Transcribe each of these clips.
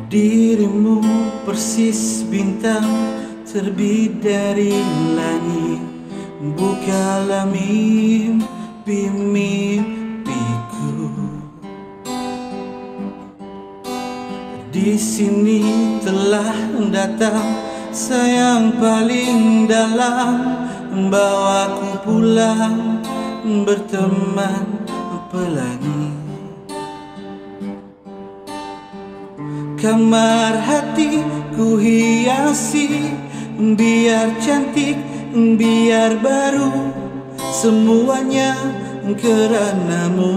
Dirimu persis bintang terbit dari langit. Bukalah mimpi-mimpiku. Di sini telah datang sayang paling dalam, bawaku pulang berteman pelangi. Kamar hatiku hiasi, biar cantik, biar baru, semuanya keranamu.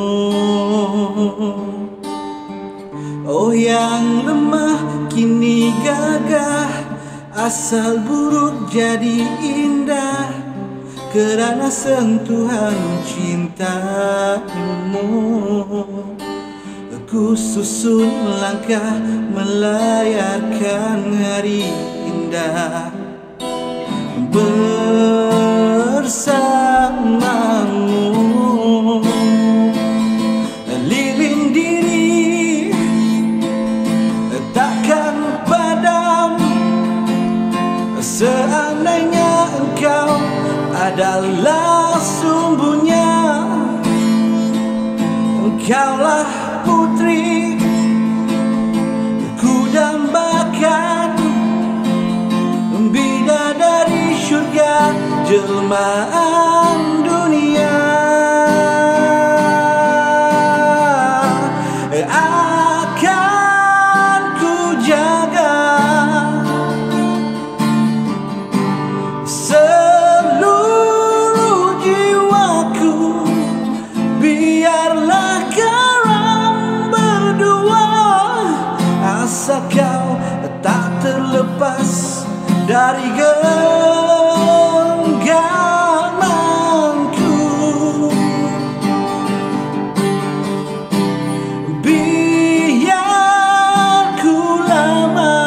Oh yang lemah kini gagah, asal buruk jadi indah, kerana sentuhan cintamu. Ku susun langkah melayarkan hari indah bersamamu. Lilin diri takkan padam seandainya engkau adalah sumbernya. Engkaulah putri ku dambakan, bidadari syurga, jelmaan dunia. Akan ku jaga seluruh jiwaku, biarlah asal kau tak terlepas dari genggamanku. Biar ku lama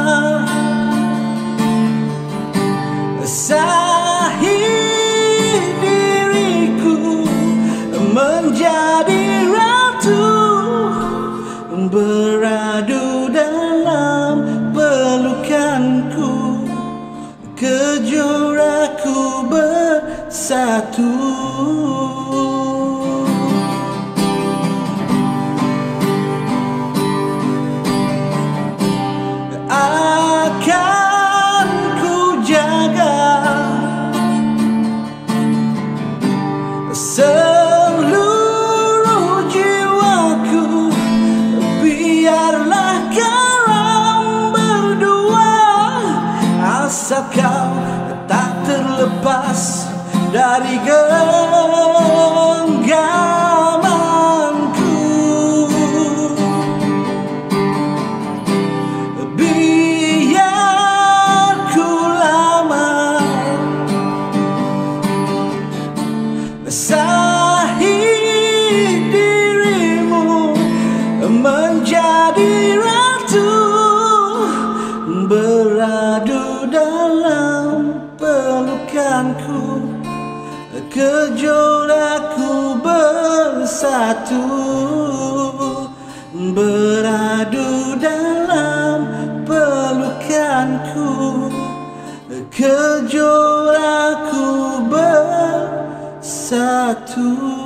sahih diriku menjadi ratu, beradu dalam pelukanku, kejoraku bersatu. Akan ku jaga seluruh jiwaku, biarlah kau berdua, asal kau tak terlepas dari genggamanku. Biar ku lama sahih dirimu menjadi ratu, beradu dalam pelukanku, kejoraku bersatu, beradu dalam pelukanku, kejoraku bersatu.